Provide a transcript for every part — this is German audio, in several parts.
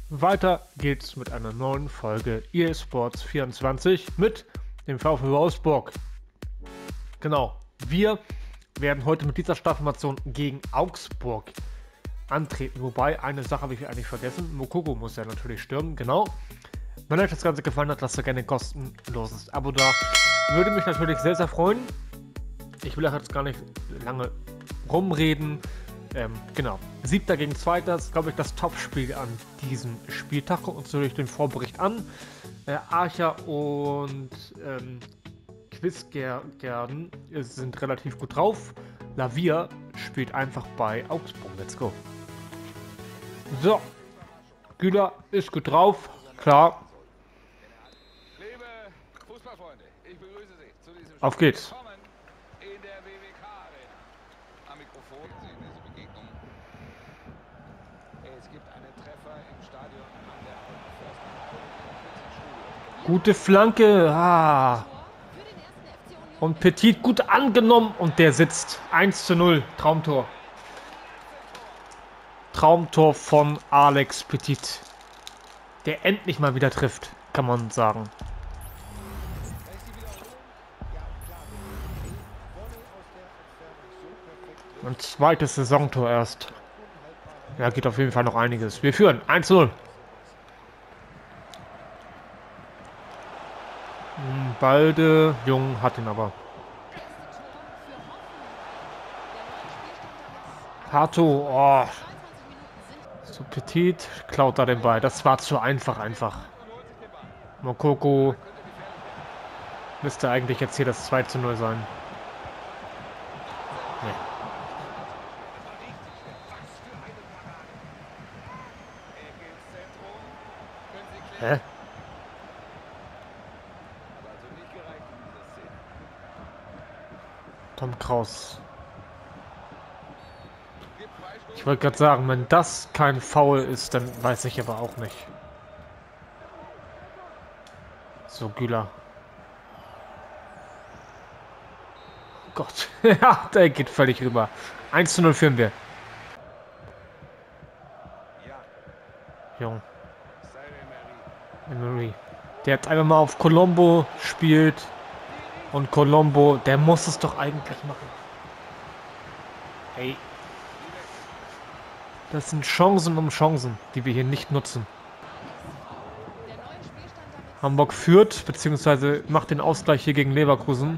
Weiter geht's mit einer neuen Folge EA Sports 24 mit dem VfL Wolfsburg. Genau, wir werden heute mit dieser Startformation gegen Augsburg antreten. Wobei, eine Sache habe ich eigentlich vergessen. Moukoko muss ja natürlich stürmen, genau. Wenn euch das Ganze gefallen hat, lasst doch gerne ein kostenloses Abo da. Würde mich natürlich sehr, sehr freuen. Ich will jetzt gar nicht lange rumreden. Genau. 7. gegen 2. ist, glaube ich, das Topspiel an diesem Spieltag. Gucken uns natürlich den Vorbericht an. Archer und Quisgerden sind relativ gut drauf. Lavia spielt einfach bei Augsburg. Let's go. So. Güler ist gut drauf. Klar. Liebe Fußballfreunde, ich begrüße Sie zu diesem Auf geht's. Willkommen in der WWK Arena. Am Mikrofon sehen diese Begegnung. Es gibt einen Treffer im Stadion an der First. Gute Flanke. Und Petit gut angenommen und der sitzt. 1:0. Traumtor. Traumtor von Alex Petit. Der endlich mal wieder trifft, kann man sagen. Ein zweites Saisontor erst. Ja, geht auf jeden Fall noch einiges. Wir führen 1:0. Balde, Jung hat ihn aber. Hato, oh. So Petit, klaut da den Ball. Das war zu einfach. Moukoko müsste eigentlich jetzt hier das 2:0 sein. Nee. Hä? Tom Kraus. Ich wollte gerade sagen, wenn das kein Foul ist, dann weiß ich aber auch nicht. So, Güler. Gott. Ja, der geht völlig rüber. 1:0 führen wir. Jung. Emery. Der hat einfach mal auf Colombo spielt. Und Colombo, der muss es doch eigentlich machen. Hey. Das sind Chancen um Chancen, die wir hier nicht nutzen. Hamburg führt, beziehungsweise macht den Ausgleich hier gegen Leverkusen.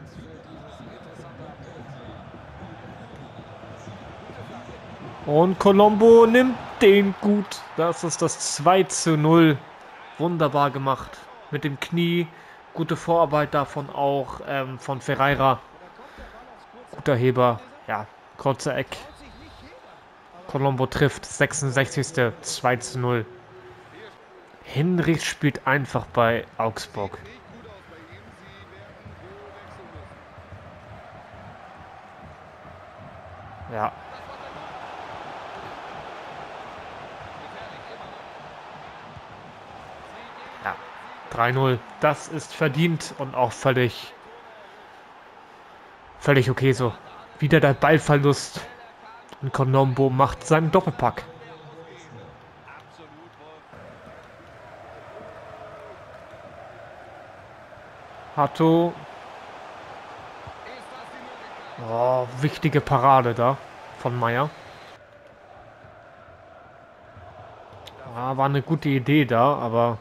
Und Colombo nimmt den gut. Das ist das 2:0. Wunderbar gemacht. Mit dem Knie. Gute Vorarbeit davon auch von Ferreira. Guter Heber. Ja, kurzer Eck. Colombo trifft. 66. 2:0. Hinrichs spielt einfach bei Augsburg. Ja. Ja. 3:0. Das ist verdient und auch völlig okay so. Wieder der Ballverlust. Und Colombo macht seinen Doppelpack. Hato. Oh, wichtige Parade da von Meier. Ja, war eine gute Idee da, aber...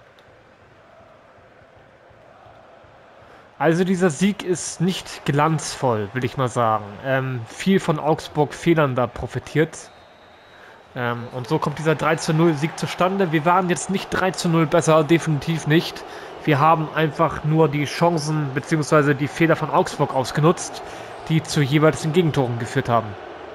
Also dieser Sieg ist nicht glanzvoll, will ich mal sagen. Viel von Augsburg Fehlern da profitiert. Und so kommt dieser 3:0 Sieg zustande. Wir waren jetzt nicht 3:0 besser, definitiv nicht. Wir haben einfach nur die Chancen bzw. die Fehler von Augsburg ausgenutzt, die zu jeweils den Gegentoren geführt haben.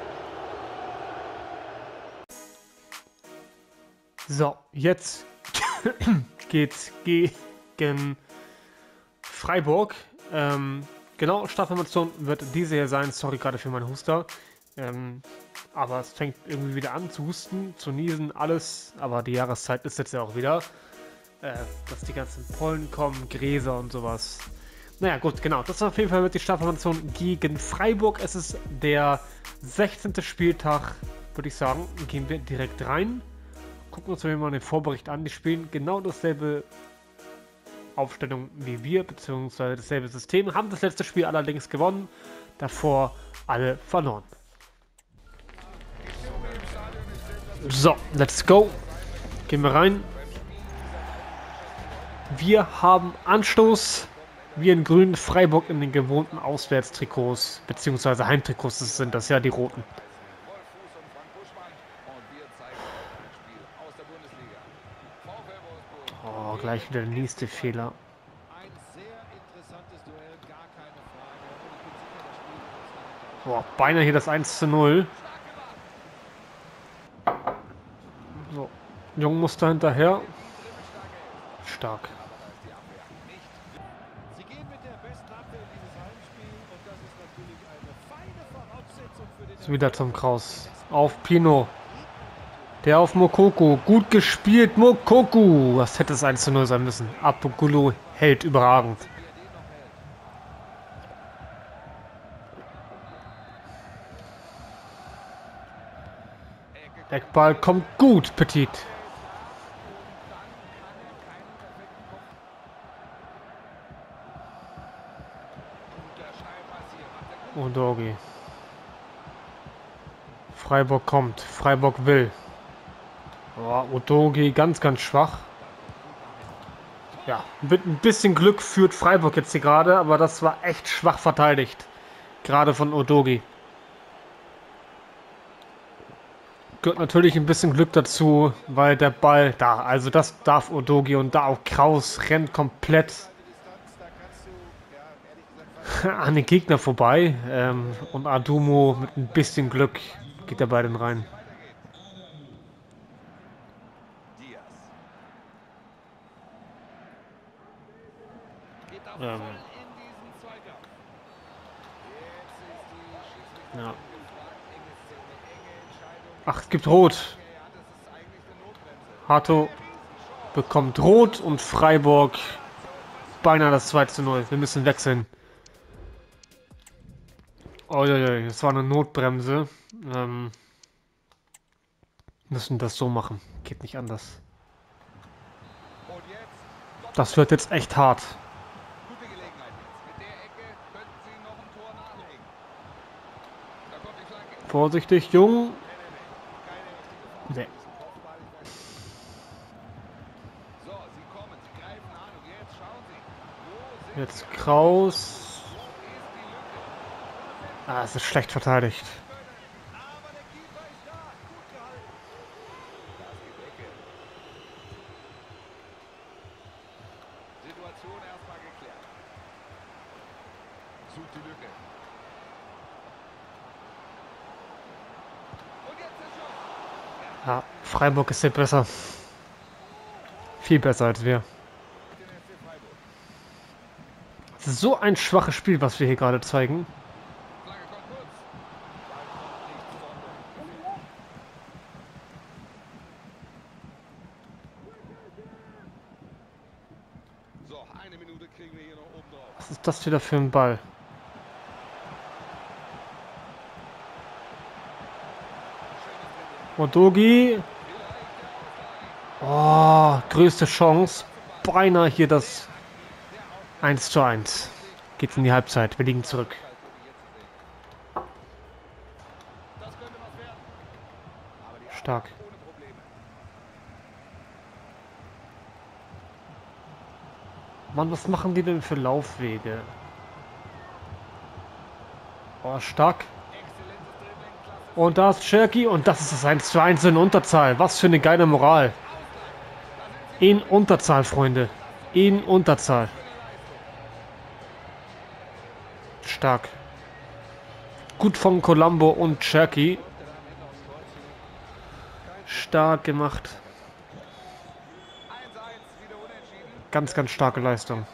So, jetzt geht's gegen Freiburg. Genau, Startformation wird diese hier sein. Sorry gerade für meinen Huster. Aber es fängt irgendwie wieder an zu husten, zu niesen, alles. Aber die Jahreszeit ist jetzt ja auch wieder. Dass die ganzen Pollen kommen, Gräser und sowas. Naja, gut, genau. Das ist auf jeden Fall mit die Startformation gegen Freiburg. Es ist der 16. Spieltag, würde ich sagen. Gehen wir direkt rein. gucken uns mal den Vorbericht an. Die spielen genau dasselbe Aufstellung wie wir, beziehungsweise dasselbe System. Haben das letzte Spiel allerdings gewonnen. Davor alle verloren. So, let's go. Gehen wir rein. Wir haben Anstoß. Wir in grün, Freiburg in den gewohnten Auswärtstrikots, beziehungsweise Heimtrikots sind das ja, die roten. Oh, gleich wieder der nächste Fehler. Boah, beinahe hier das 1:0. So, Jung muss da hinterher. Stark. So, wieder zum Kraus. Auf Pino. Der auf Moukoko. Gut gespielt, Moukoko. Das hätte es 1:0 sein müssen. Abogulu hält überragend. Eckball kommt gut, Petit. Und Dogi. Freiburg kommt. Freiburg will. Oh, Udogi ganz, ganz schwach. Ja, mit ein bisschen Glück führt Freiburg jetzt hier gerade, aber das war echt schwach verteidigt. Gerade von Udogi. Gehört natürlich ein bisschen Glück dazu, weil der Ball da, also das darf Udogi und da auch Kraus rennt komplett an den Gegner vorbei. Und Adumo mit ein bisschen Glück geht er bei den rein. Ja. Ach, es gibt Rot. Hato bekommt Rot und Freiburg beinahe das 2:0. Wir müssen wechseln. Oh, das war eine Notbremse. Müssen das so machen. Geht nicht anders. Das wird jetzt echt hart. Vorsichtig, Jung. Nee. Jetzt Kraus. Ah, es ist schlecht verteidigt. Ja, Freiburg ist hier besser. Viel besser als wir. Das ist so ein schwaches Spiel, was wir hier gerade zeigen. Was ist das wieder für ein Ball? Udogi. Oh, größte Chance. Beinahe hier das 1:1. Geht's in die Halbzeit. Wir liegen zurück. Stark. Mann, was machen die denn für Laufwege? Oh, stark. Und da ist Cherki und das ist das 1:1 in Unterzahl. Was für eine geile Moral. In Unterzahl, Freunde. In Unterzahl. Stark. Gut von Colombo und Cherki. Stark gemacht. Ganz, ganz starke Leistung.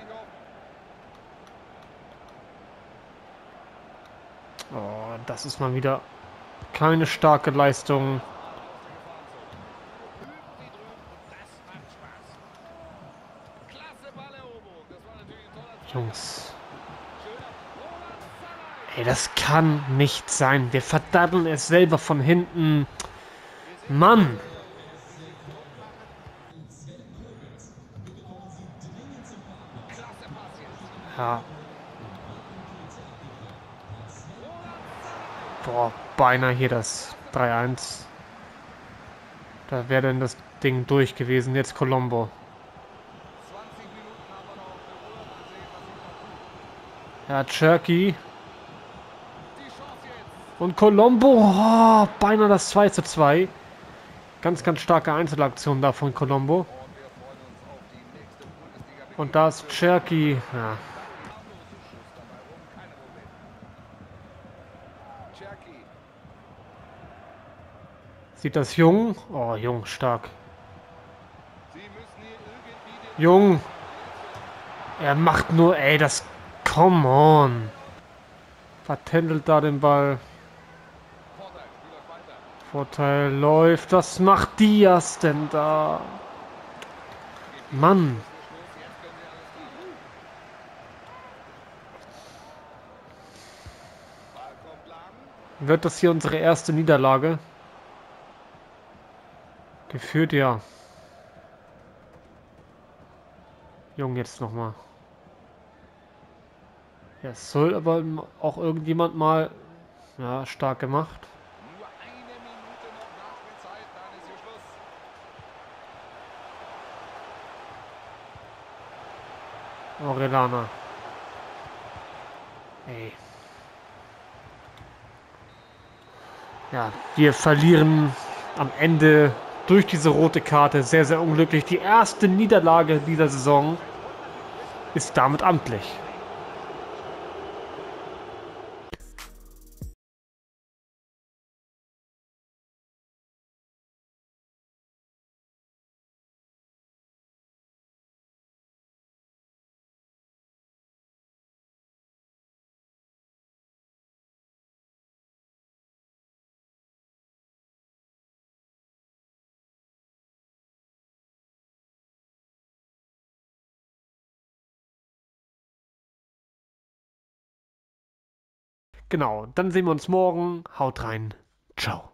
Oh, das ist mal wieder keine starke Leistung. Jungs. Ey, das kann nicht sein. Wir verdammen es selber von hinten. Mann. Ja. Boah, beinahe hier das 3-1. Da wäre denn das Ding durch gewesen. Jetzt Colombo. 20 Minuten haben wir noch auf der Uhr. Mal sehen, was sich noch tut. Ja, Cherky. Die Chance jetzt. Und Colombo. Oh, beinahe das 2:2. Ganz, ganz starke Einzelaktion da von Colombo. Und wir freuen uns auf die nächste Bundesliga. Und da ist Cherky. Ja. Harmlose Schuss dabei rum. Keine Probleme. Cherky. Sieht das Jung? Oh, Jung, stark. Sie müssen hier irgendwie den Jung. Er macht nur, ey, das... Come on. Vertändelt da den Ball. Vorteil. Spielt weiter. Vorteil läuft. Was macht Diaz denn da? Mann. Schluss. Jetzt können sie alles geben. Ball kommt lang. Wird das hier unsere erste Niederlage? Gefühlt ja. Jung, jetzt nochmal. Ja, es soll aber auch irgendjemand mal... Ja, stark gemacht. Nur eine Minute noch Nachspielzeit. Dann ist hier Schluss. Orellana. Ey. Ja, wir verlieren am Ende durch diese rote Karte. Sehr, sehr unglücklich. Die erste Niederlage dieser Saison ist damit amtlich. Genau, dann sehen wir uns morgen. Haut rein. Ciao.